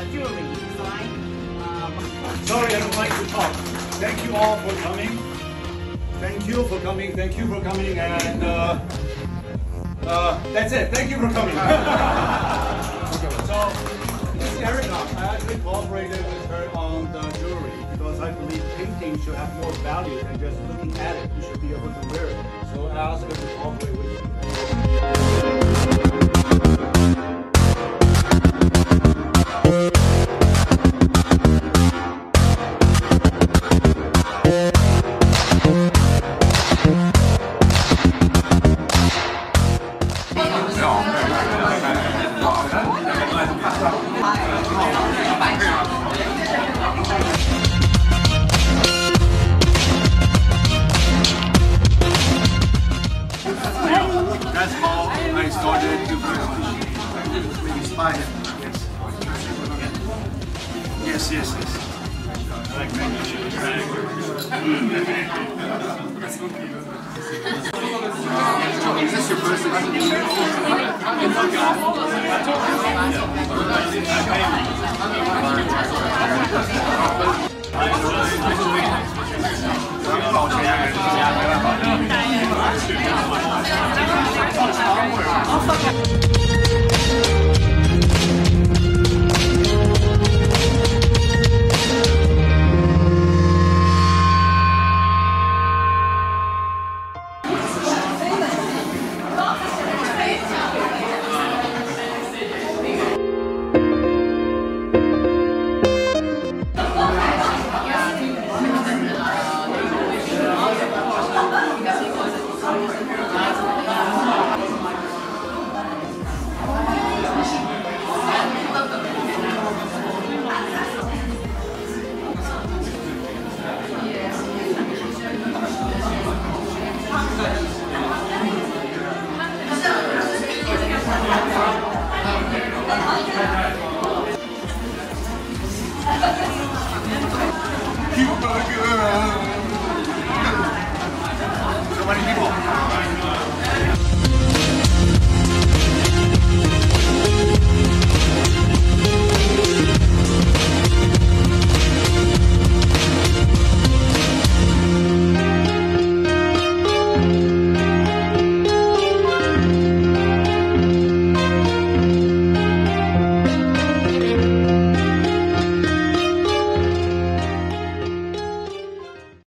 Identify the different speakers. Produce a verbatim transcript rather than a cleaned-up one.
Speaker 1: jewelry design. Um,
Speaker 2: Sorry, I don't like to talk. Thank you all for coming. Thank you for coming. Thank you for coming. And uh, uh, that's it. Thank you for coming. So, this is Erica. I actually cooperated with her on the jewelry because I believe painting should have more value than just looking at it. You should be able to wear it. So I asked her to cooperate with me. That's how I started to be inspired. Yes, yes, yes. I like Is this your first So many people